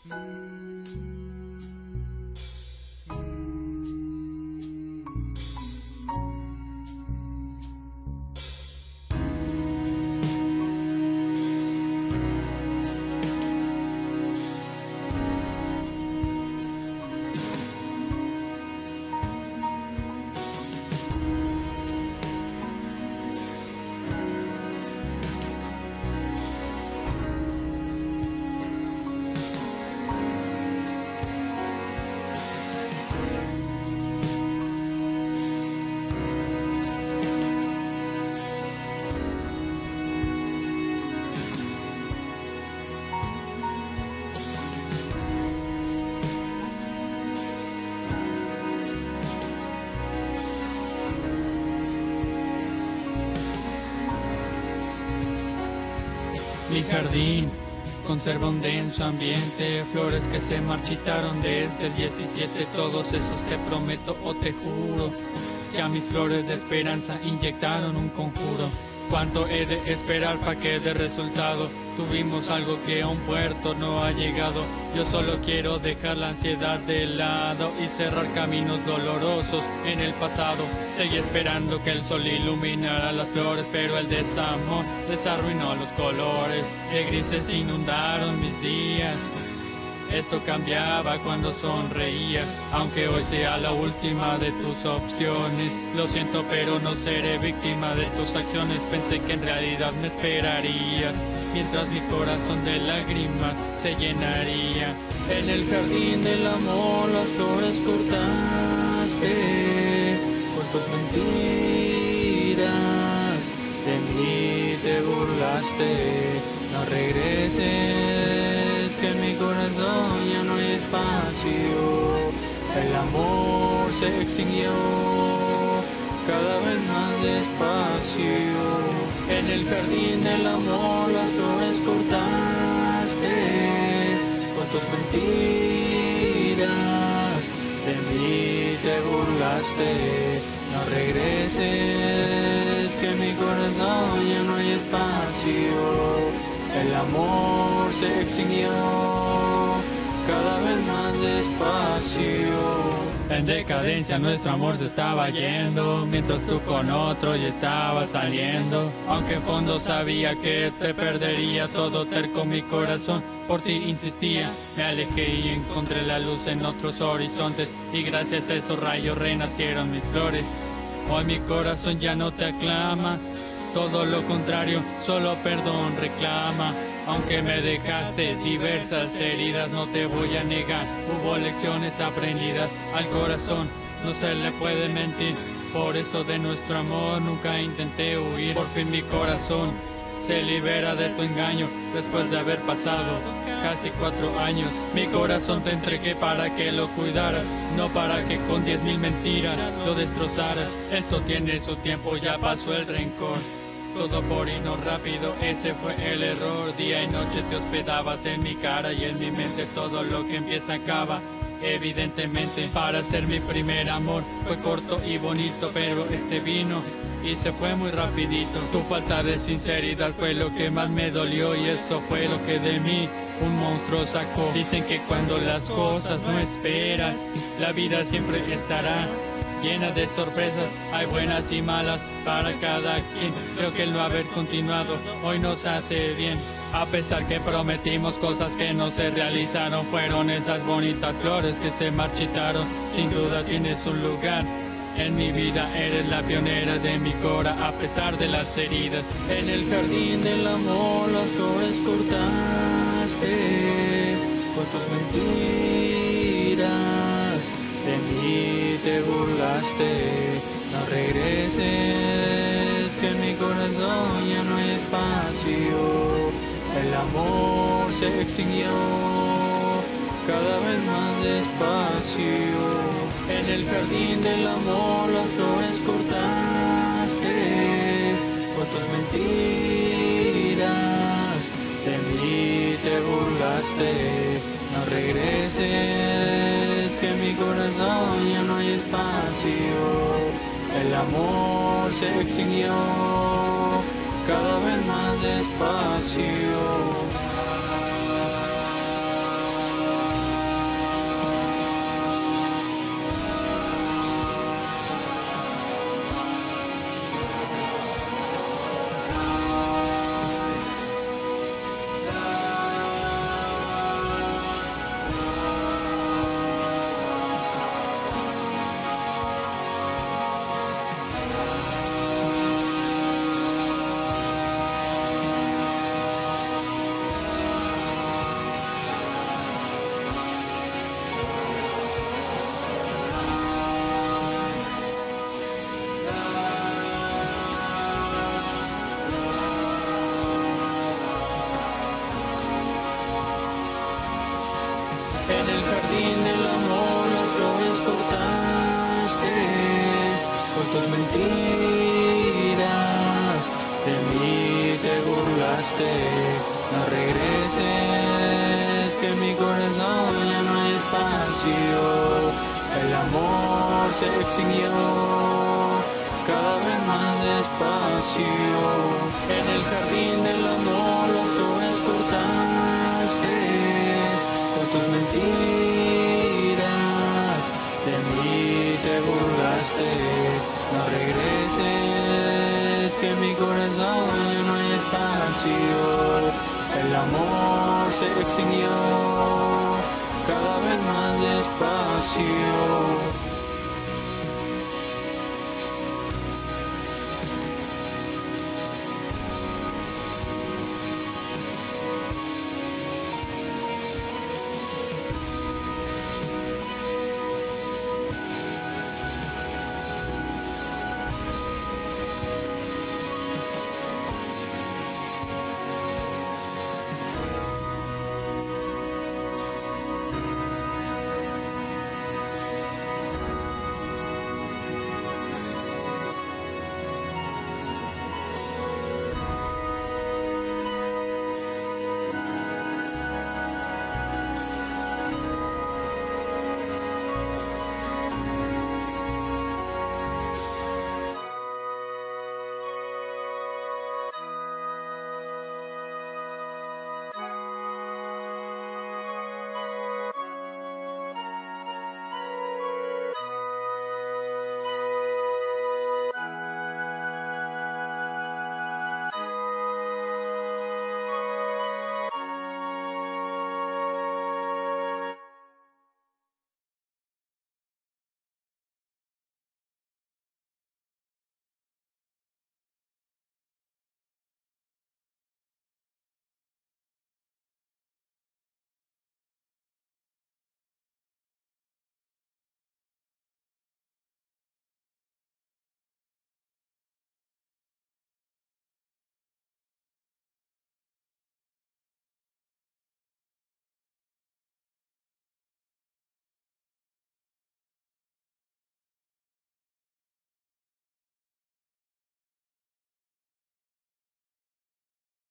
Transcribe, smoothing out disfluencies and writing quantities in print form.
Mi jardín conserva un denso ambiente, flores que se marchitaron desde el 17, todos esos te prometo o te juro, que a mis flores de esperanza inyectaron un conjuro. ¿Cuánto he de esperar para que dé resultado? Tuvimos algo que a un puerto no ha llegado. Yo solo quiero dejar la ansiedad de lado y cerrar caminos dolorosos en el pasado. Seguí esperando que el sol iluminara las flores, pero el desamor desarruinó los colores. De grises inundaron mis días. Esto cambiaba cuando sonreías, aunque hoy sea la última de tus opciones. Lo siento, pero no seré víctima de tus acciones. Pensé que en realidad me esperarías, mientras mi corazón de lágrimas se llenaría. En el jardín del amor las flores cortaste con tus mentiras. De mí te burlaste, no regreses, que en mi corazón ya no hay espacio. El amor se extinguió cada vez más despacio. En el jardín del amor las flores cortaste con tus mentiras. De mí te burlaste, no regreses, que en mi corazón ya no hay espacio. El amor se extinguió cada vez más despacio. En decadencia nuestro amor se estaba yendo, mientras tú con otro ya estabas saliendo. Aunque en fondo sabía que te perdería, todo terco mi corazón por ti insistía. Me alejé y encontré la luz en otros horizontes, y gracias a esos rayos renacieron mis flores. Hoy mi corazón ya no te aclama, todo lo contrario, solo perdón reclama. Aunque me dejaste diversas heridas, no te voy a negar, hubo lecciones aprendidas. Al corazón no se le puede mentir, por eso de nuestro amor nunca intenté huir. Por fin mi corazón se libera de tu engaño, después de haber pasado casi 4 años. Mi corazón te entregué para que lo cuidaras, no para que con 10,000 mentiras lo destrozaras. Esto tiene su tiempo, ya pasó el rencor. Todo por irnos rápido, ese fue el error. Día y noche te hospedabas en mi cara y en mi mente. Todo lo que empieza acaba, evidentemente. Para ser mi primer amor fue corto y bonito, pero este vino y se fue muy rapidito. Tu falta de sinceridad fue lo que más me dolió, y eso fue lo que de mí un monstruo sacó. Dicen que cuando las cosas no esperas, la vida siempre estará llena de sorpresas, hay buenas y malas para cada quien. Creo que el no haber continuado hoy nos hace bien, a pesar que prometimos cosas que no se realizaron. Fueron esas bonitas flores que se marchitaron. Sin duda tienes un lugar en mi vida, eres la pionera de mi cora, a pesar de las heridas. En el jardín del amor las flores cortaste con tus mentiras. De mí te burlaste, no regreses, que en mi corazón ya no hay espacio. El amor se extinguió cada vez más despacio. En el jardín del amor las flores cortaste con tus mentiras. De mí te burlaste, no regreses, que en mi corazón ya no hay espacio. El amor se extinguió cada vez más despacio. En el jardín del amor las flores cortaste, con tus mentiras de mí te burlaste. No regreses, que en mi corazón ya no hay espacio. El amor se extinguió cada vez más despacio. En el jardín del amor las flores cortaste, con tus mentiras de mí te burlaste. No regreses, que en mi corazón ya no hay espacio. El amor se extinguió cada vez más despacio.